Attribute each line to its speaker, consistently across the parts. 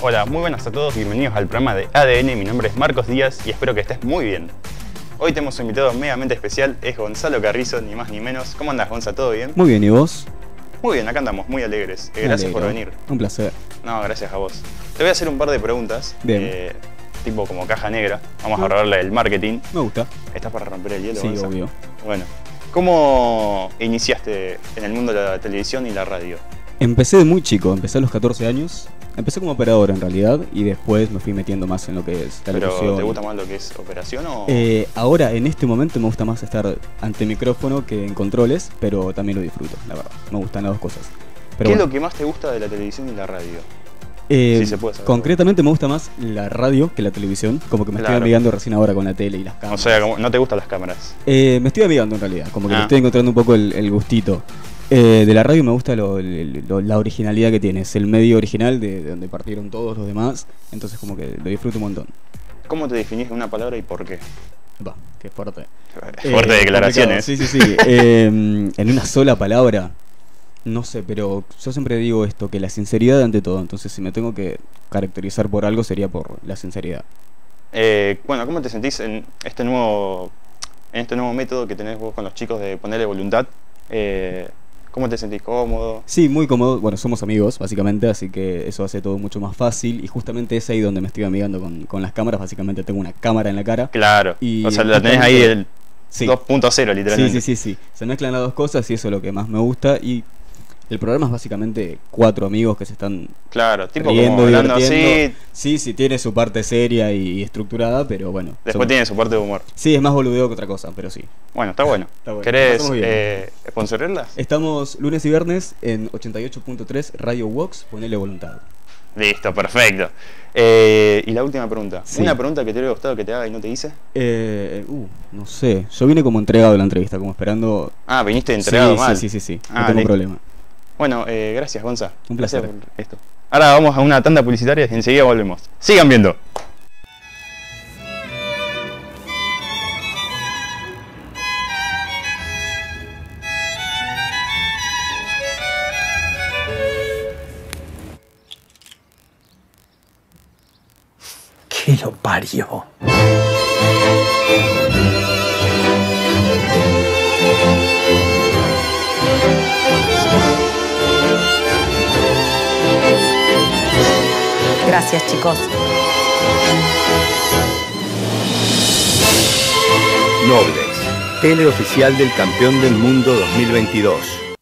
Speaker 1: Hola, muy buenas a todos, bienvenidos al programa de ADN, mi nombre es Marcos Díaz y espero que estés muy bien. Hoy tenemos un invitado megamente especial, es Gonzalo Carrizo, ni más ni menos. ¿Cómo andas, Gonza? ¿Todo bien?
Speaker 2: Muy bien, ¿y vos?
Speaker 1: Muy bien, acá andamos, muy alegres. Gracias por venir.
Speaker 2: Un placer.
Speaker 1: No, gracias a vos. Te voy a hacer un par de preguntas, tipo como caja negra. Vamos a hablarle del marketing.
Speaker 2: Me gusta.
Speaker 1: ¿Estás para romper el hielo,
Speaker 2: Sí,
Speaker 1: Gonza?
Speaker 2: obvio.
Speaker 1: Bueno, ¿cómo iniciaste en el mundo de la televisión y la radio?
Speaker 2: Empecé de muy chico, empecé a los 14 años. Empecé como operador en realidad y después me fui metiendo más en lo que es televisión.
Speaker 1: ¿Pero te gusta más lo que es operación o...?
Speaker 2: Ahora, en este momento, me gusta más estar ante micrófono que en controles, pero también lo disfruto, la verdad. Me gustan las dos cosas. Pero
Speaker 1: ¿Qué
Speaker 2: bueno,
Speaker 1: es lo que más te gusta de la televisión y la radio?
Speaker 2: si
Speaker 1: se puede saber.
Speaker 2: Concretamente me gusta más la radio que la televisión, como que me estoy amigando recién ahora con la tele y las cámaras.
Speaker 1: O sea, ¿no te gustan las cámaras?
Speaker 2: Me estoy amigando en realidad, como que le estoy encontrando un poco el gustito. De la radio me gusta la originalidad que tiene, es el medio original de donde partieron todos los demás, entonces como que lo disfruto un montón.
Speaker 1: ¿Cómo te definís en una palabra y por qué?
Speaker 2: Va, qué fuerte.
Speaker 1: Fuerte declaraciones.
Speaker 2: Sí. En una sola palabra, no sé, pero yo siempre digo esto, que la sinceridad ante todo, entonces si me tengo que caracterizar por algo sería por la sinceridad.
Speaker 1: Bueno, ¿cómo te sentís en este nuevo método que tenés vos con los chicos de ponerle voluntad? ¿Cómo te sentís? ¿Cómodo?
Speaker 2: Sí, muy cómodo. Bueno, somos amigos, básicamente, así que eso hace todo mucho más fácil. Y justamente es ahí donde me estoy amigando con las cámaras. Básicamente tengo una cámara en la cara.
Speaker 1: Claro,
Speaker 2: y
Speaker 1: o sea, la tenés ahí el
Speaker 2: sí.
Speaker 1: 2.0 literalmente.
Speaker 2: Sí. Se mezclan las dos cosas y eso es lo que más me gusta. Y el programa es básicamente 4 amigos que se están
Speaker 1: tipo
Speaker 2: riendo,
Speaker 1: como hablando así.
Speaker 2: Sí, tiene su parte seria y estructurada, pero bueno.
Speaker 1: Después tiene su parte de humor.
Speaker 2: Sí, es más boludeo que otra cosa, pero sí.
Speaker 1: Bueno, está bueno. ¿Querés sponsorearlas?
Speaker 2: Estamos lunes y viernes en 88.3 Radio Vox, ponele voluntad.
Speaker 1: Listo, perfecto. Y la última pregunta.
Speaker 2: Sí.
Speaker 1: ¿Una pregunta que te hubiera gustado que te haga y no te hice?
Speaker 2: No sé. Yo vine como entregado a la entrevista, como esperando.
Speaker 1: Viniste entregado mal.
Speaker 2: Sí. No tengo problema.
Speaker 1: Bueno, gracias, Gonza.
Speaker 2: Un placer.
Speaker 1: Gracias por esto. Ahora vamos a una tanda publicitaria y enseguida volvemos. Sigan viendo.
Speaker 3: ¡Que lo parió!
Speaker 4: Gracias, chicos.
Speaker 5: Noblex, tele oficial del campeón del mundo 2022.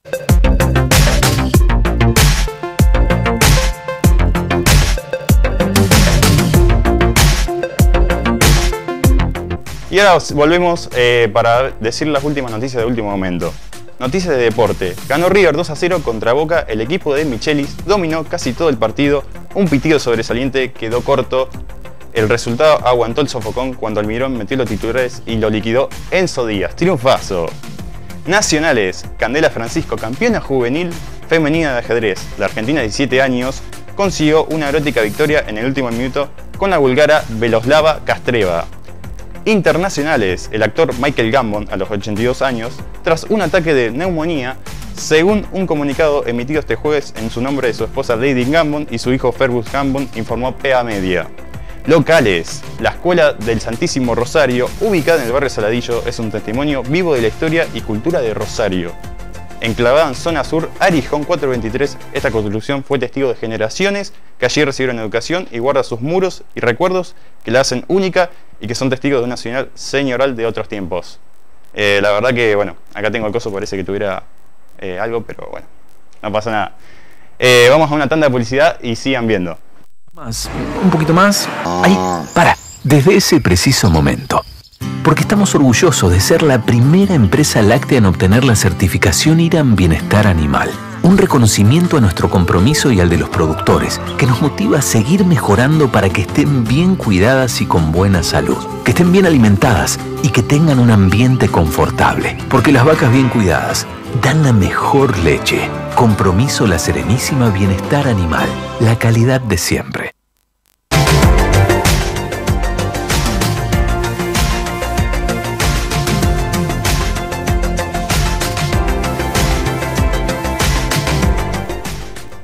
Speaker 1: Y ahora volvemos para decir las últimas noticias de último momento. Noticias de deporte. Ganó River 2-0 contra Boca. El equipo de Michelis dominó casi todo el partido. Un pitido sobresaliente quedó corto. El resultado aguantó el sofocón cuando Almirón metió los titulares y lo liquidó Enzo Díaz. Triunfazo. Nacionales. Candela Francisco, campeona juvenil femenina de ajedrez. La argentina de 17 años consiguió una erótica victoria en el último minuto con la búlgara Veloslava Kastreva. Internacionales, el actor Michael Gambon, a los 82 años, tras un ataque de neumonía, según un comunicado emitido este jueves en su nombre de su esposa Lady Gambon y su hijo Fergus Gambon, informó PA Media. Locales, la Escuela del Santísimo Rosario, ubicada en el barrio Saladillo, es un testimonio vivo de la historia y cultura de Rosario. Enclavada en zona sur, Arijón 423, esta construcción fue testigo de generaciones que allí recibieron educación y guarda sus muros y recuerdos que la hacen única y que son testigos de una señal señoral de otros tiempos. La verdad que, bueno, acá tengo el coso, parece que tuviera algo, pero bueno, no pasa nada. Vamos a una tanda de publicidad y sigan viendo.
Speaker 3: Más, un poquito más. Ahí, para. Desde ese preciso momento. Porque estamos orgullosos de ser la primera empresa láctea en obtener la certificación IRAM Bienestar Animal. Un reconocimiento a nuestro compromiso y al de los productores, que nos motiva a seguir mejorando para que estén bien cuidadas y con buena salud, que estén bien alimentadas y que tengan un ambiente confortable. Porque las vacas bien cuidadas dan la mejor leche. Compromiso La Serenísima Bienestar Animal, la calidad de siempre.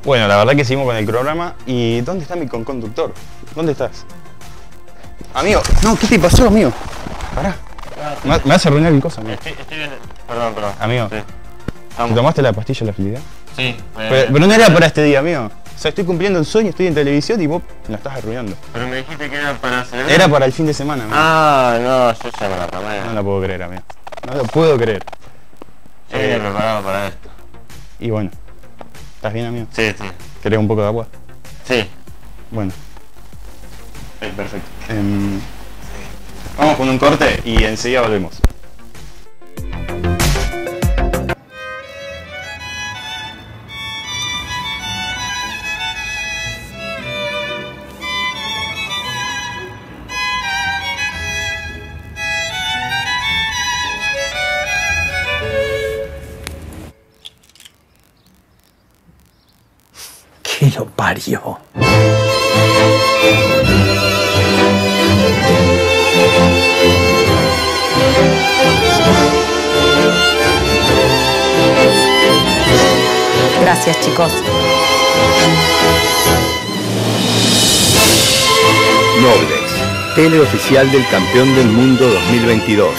Speaker 1: Bueno, la verdad que seguimos con el programa. ¿Y dónde está mi conductor? ¿Dónde estás? Amigo, no, ¿qué te pasó, amigo? Pará. Me vas a arruinar el cosa, amigo.
Speaker 4: Estoy bien. Perdón.
Speaker 1: Amigo,
Speaker 4: Sí.
Speaker 1: ¿te tomaste la pastilla de la felicidad?
Speaker 4: Sí.
Speaker 1: Pero no era para este día, amigo. O sea, estoy cumpliendo un sueño, estoy en televisión y vos me lo estás arruinando.
Speaker 4: Pero me dijiste que era para celebrar.
Speaker 1: Era para el fin de semana, amigo.
Speaker 4: Ah, no, yo ya me la tomé.
Speaker 1: No lo puedo creer, amigo. No lo puedo creer.
Speaker 4: Yo vine preparado para esto.
Speaker 1: Y bueno, ¿estás bien, amigo?
Speaker 4: Sí.
Speaker 1: ¿Querés un poco de agua?
Speaker 4: Sí.
Speaker 1: Bueno,
Speaker 4: Perfecto.
Speaker 1: vamos con un corte y enseguida volvemos.
Speaker 3: ¡Que lo parió!
Speaker 6: Gracias, chicos.
Speaker 5: Noblex, tele oficial del campeón del mundo 2022.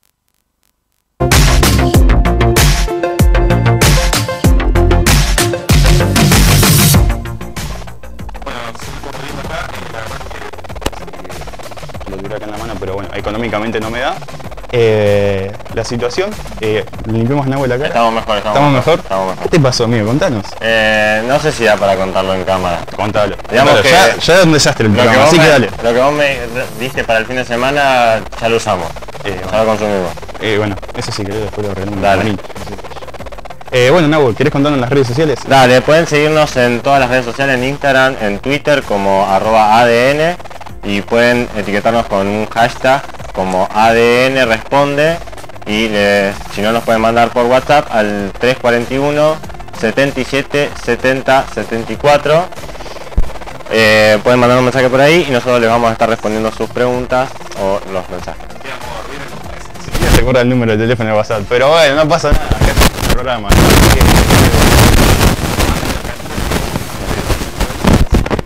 Speaker 1: Lo tuviera acá en la mano, pero bueno, económicamente no me da. La situación, limpiamos agua la cara.
Speaker 4: Estamos mejor.
Speaker 1: ¿Estamos mejor?
Speaker 4: Estamos mejor.
Speaker 1: ¿Qué te pasó, amigo? Contanos.
Speaker 4: No sé si da para contarlo en cámara.
Speaker 1: Contalo.
Speaker 4: Digamos
Speaker 1: Contalo.
Speaker 4: que
Speaker 1: Ya es un desastre el programa, así que dale.
Speaker 4: Lo que vos me diste para el fin de semana, ya lo usamos. Ya lo consumimos.
Speaker 1: Bueno, eso sí que después lo regalamos.
Speaker 4: Dale.
Speaker 1: Bueno, Nahuel, ¿querés contarnos las redes sociales?
Speaker 4: Dale, pueden seguirnos en todas las redes sociales, en Instagram, en Twitter como @ADN y pueden etiquetarnos con un hashtag como ADN responde y si no nos pueden mandar por WhatsApp al 341 77 70 74. Pueden mandar un mensaje por ahí y nosotros les vamos a estar respondiendo sus preguntas o los mensajes.
Speaker 1: Ya se acuerda el número de teléfono de WhatsApp, pero bueno, no pasa nada, acá está el programa.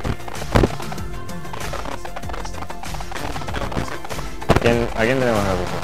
Speaker 4: ¿A quién tenemos la